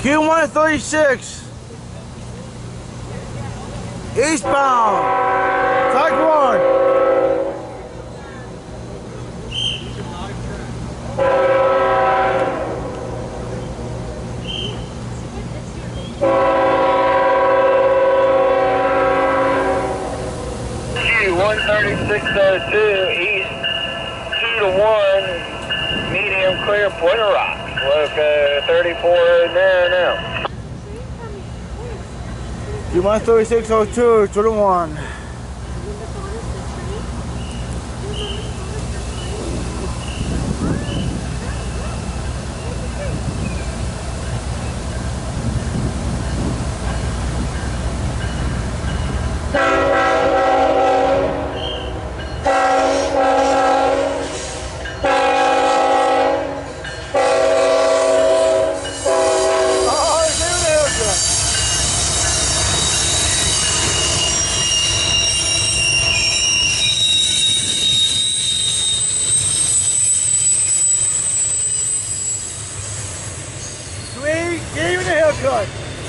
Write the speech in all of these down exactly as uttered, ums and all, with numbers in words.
Q one thirty-six. Eastbound. Type one. one thirty-six oh two East, two to one, medium clear, Point of Rock. Look, uh, thirty-four there now. Q one thirty-six oh two, two to one. Sweet, gave me the haircut.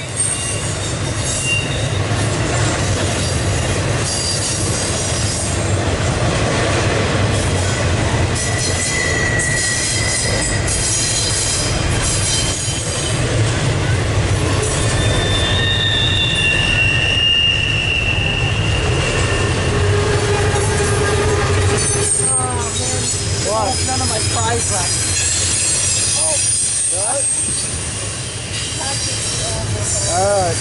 None of my fries left. Oh, What? Alright.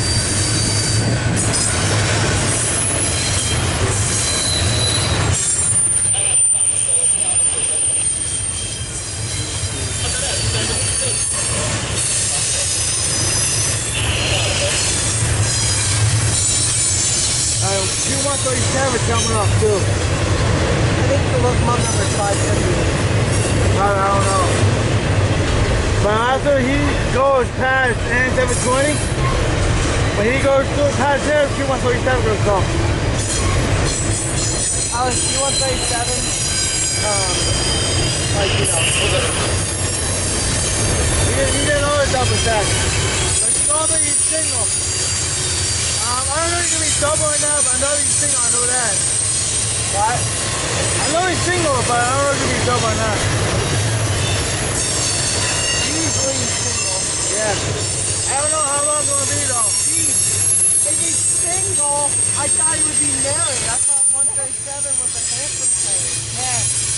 Q one thirty-seven coming up too. I think the locomotive number is five seventy-eight. I don't know. But after he goes past N seven twenty, when he goes through past there, Q one thirty-seven goes off. I was Q one thirty-seven, um, like, you know. He didn't, he didn't always double stack. But you know that he's single. Um, I don't know if he's gonna be double or not, but I know he's single, I know that. What? I know he's single, but I don't know if he's gonna be double or not. Usually he's single. Yeah. I don't know how long it's gonna be though. Jeez. If he's single, I thought he would be married. I thought one thirty-seven was a handsome thing. Man.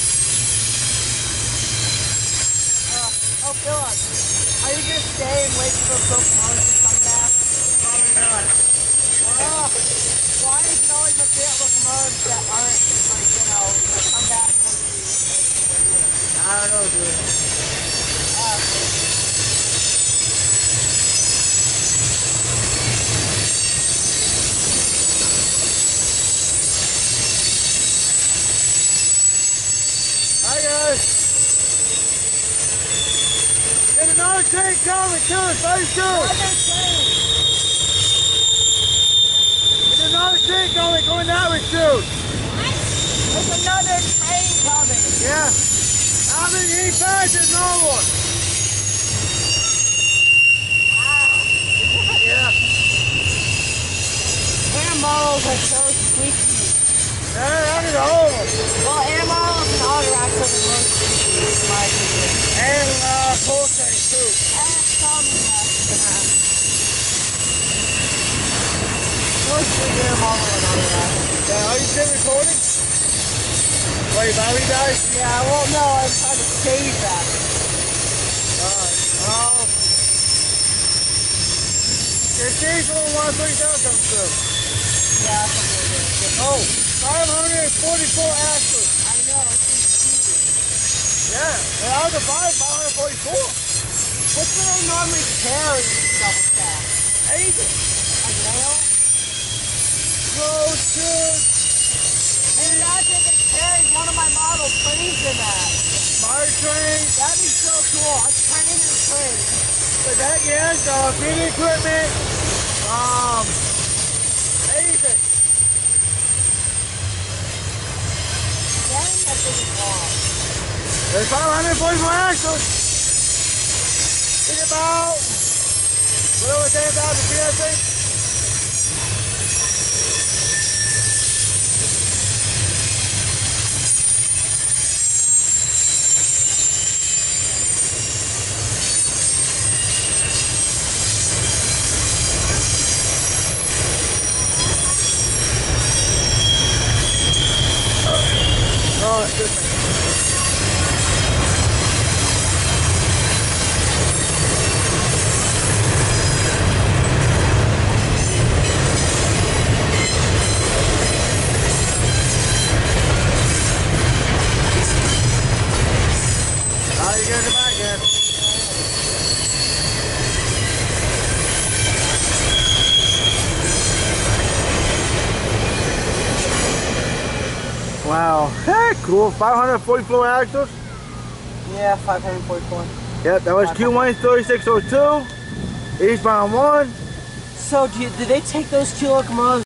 Uh, oh, Philip, are you gonna stay and wait for those locomotives to come back? Probably not. Uh, why is it always the fair locomotives that aren't, like, you know, that come back when we I don't know, dude. uh, Hi guys. There's another train coming too, it's very soon. other train. There's another train coming, going that way soon. There's another train coming. Yeah. I mean, he passed, there's no one. Wow. Yeah. Air models are so squeaky. Yeah, that is all of them. Well, air models and autoracks are the most squeaky, in my opinion. And uh, coal trains too. And some, uh, mostly air model and autoracks. Yeah, are you still recording? Wait, battery died? Yeah, well, no, I'm trying to save that. Alright. Um, your stage one one thirty-seven comes through. Yeah, something like that. Oh, five hundred forty-four axles. I know, it's huge. Yeah, and I was a five hundred forty-four. What's the they normally carry double stack? Anything. Like nail? Road, shoes, And imagine if they carried one of my model trains in that. my train. That'd be so cool. A train and a train. But that, yes, uh, feeding equipment, um, anything. Dang, that thing is long. There's five hundred forty-four axles. Think about What over ten thousand P S A? Oh, it's different. How you getting it back again? Wow, heck, cool. five hundred forty-four axles. Yeah, five hundred forty-four. Yep, that was Q one thirty-six oh two. Eastbound one. So, do you, did they take those two locomotives